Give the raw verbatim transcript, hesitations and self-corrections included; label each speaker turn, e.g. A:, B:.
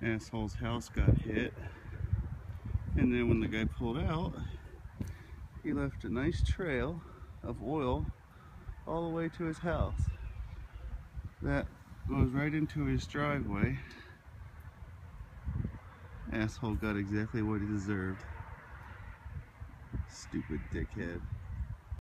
A: Asshole's house got hit, and then when the guy pulled out, he left a nice trail of oil all the way to his house. That goes right into his driveway. Asshole got exactly what he deserved. Stupid dickhead.